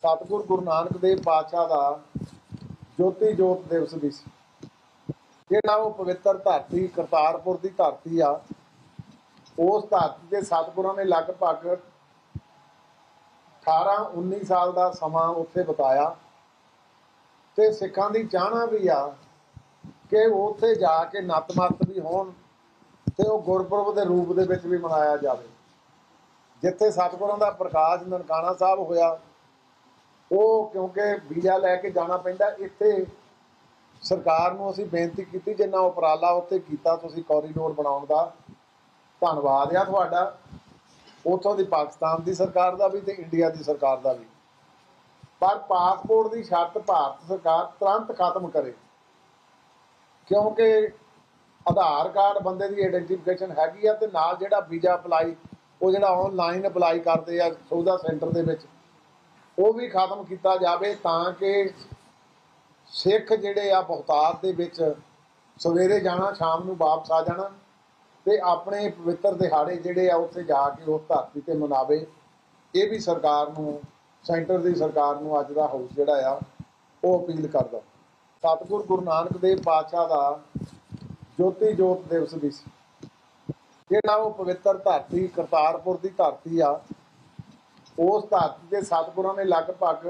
सतगुरु गुरु नानक देव पातशाह का ज्योति जोत दिवस भी सी। जिहड़ा वो पवित्र धरती करतारपुर की धरती आ, उस धरती के सतगुरां ने लगभग 18-19 साल का समा उत्थे बिताया ते सिखां दी चाहना भी आ कि उत्थे जाके नतमस्त भी होण ते वो गुरपुरब के रूप दे विच भी मनाया जाए। जिथे सतगुरां दा प्रकाश ननकाना साहब होया, वो क्योंकि वीज़ा लैके जाना पैंदा, इत्थे सरकार नूं असीं बेनती कीती जिन्ना उपराला उत्थे कीता तुसीं कॉरीडोर बनाउण दा धन्नवाद आ तुहाडा, उत्थों दी पाकिस्तान की सरकार का भी ते इंडिया की सरकार का भी। पर पासपोर्ट की शर्त भारत सरकार तुरंत खत्म करे, क्योंकि आधार कार्ड बंदे की आइडेंटिफिकेशन हैगी आ ते नाल जिहड़ा वीज़ा अपलाई वो जिहड़ा ऑनलाइन अपलाई करते आ सुविधा सेंटर दे विच वो भी खत्म किया जाए, तां कि सिख जिहड़े आ बहुतात दे विच सवेरे जाना शाम नूं वापस आ जाना ते अपने पवित्र दिहाड़े जिहड़े आ उत्थे जाके उस धरती ते मनावे। ये भी सरकार नूं, सेंटर की सरकार नूं अज दा हाउस जिहड़ा आ वो अपील करदा। सतगुरु गुरु नानक देव पातशाह का ज्योति जोत दिवस भी सी। जिहड़ा वो पवित्र धरती करतारपुर की धरती आ, उस धरती के सतगुरां ने लगभग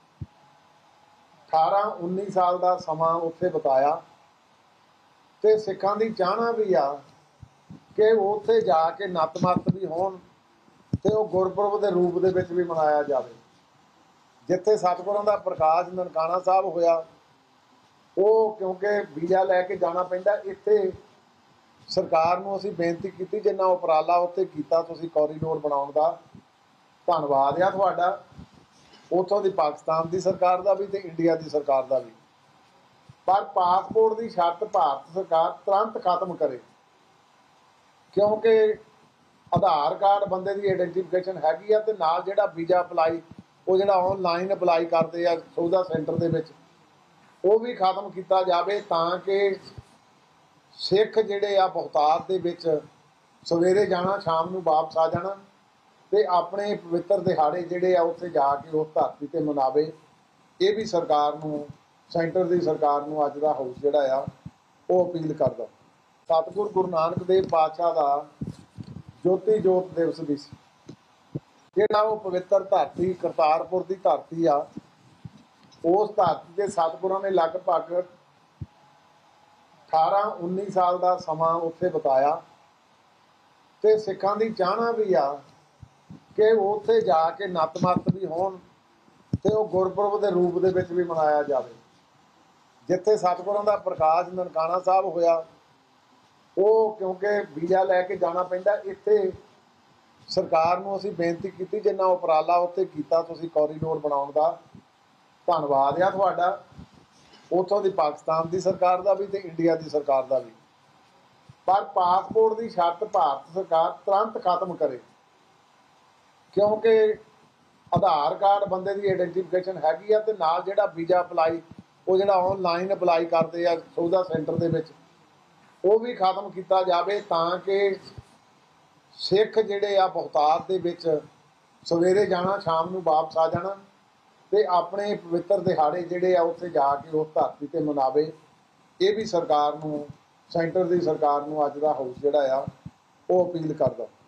18-19 साल का समा उत्थे बिताया ते सिखां दी चाहना भी आ कि उत्थे जाके नतमस्त भी होण ते वो गुरपुरब के रूप दे विच भी मनाया जाए। जिथे सतगुरां दा प्रकाश ननकाना साहब होया, वो क्योंकि वीज़ा लैके जाना पैंदा, इत्थे सरकार नूं असीं बेनती कीती जिन्ना उपराला उत्थे कीता तुसीं कॉरीडोर बनाउण दा धन्नवाद आ तुहाडा, उत्थों दी पाकिस्तान की सरकार का भी ते इंडिया की सरकार का भी। पर पासपोर्ट की शर्त भारत सरकार तुरंत खत्म करे, क्योंकि आधार कार्ड बंदे की आइडेंटिफिकेशन हैगी आ ते नाल जिहड़ा वीज़ा अपलाई वो जिहड़ा ऑनलाइन अपलाई करते आ सुविधा सेंटर दे विच वो भी खत्म किया जाए, तां कि सिख जिहड़े आ बहुतात दे विच सवेरे जाना शाम नूं वापस आ जाना ते अपने पवित्र दिहाड़े जिहड़े आ उत्थे जाके उस धरती ते मनावे। ये भी सरकार नूं, सेंटर की सरकार नूं अज दा हाउस जिहड़ा आ वो अपील करदा। सतगुरु गुरु नानक देव पातशाह का ज्योति जोत दिवस भी सी। जिहड़ा वो पवित्र धरती करतारपुर की धरती आ, उस धरती के सतगुरां ने लगभग 18-19 साल का समा उत्थे बिताया ते सिखां दी चाहना भी आ कि उत्थे जाके नतमस्त भी होण ते वो गुरपुरब के रूप दे विच भी मनाया जाए। जिथे सतगुरां दा प्रकाश ननकाना साहब होया, वो क्योंकि वीज़ा लैके जाना पैंदा, इत्थे सरकार नूं असीं बेनती कीती जिन्ना उपराला उत्थे कीता तुसीं कॉरीडोर बनाउण दा धन्नवाद आ तुहाडा, उत्थों दी पाकिस्तान की सरकार का भी ते इंडिया की सरकार का भी। पर पासपोर्ट की शर्त भारत सरकार तुरंत खत्म करे, क्योंकि आधार कार्ड बंदे की आइडेंटिफिकेशन हैगी आ ते नाल जिहड़ा वीज़ा अपलाई वो जिहड़ा ऑनलाइन अपलाई करते आ सुविधा सेंटर दे विच वो भी खत्म किया जाए, तां कि सिख जिहड़े आ बहुतात दे विच सवेरे जाना शाम नूं वापस आ जाना ते अपने पवित्र दिहाड़े जिहड़े आ उत्थे जाके उस धरती ते मनावे। ये भी सरकार नूं, सेंटर की सरकार नूं अज दा हाउस जिहड़ा आ वो अपील करदा।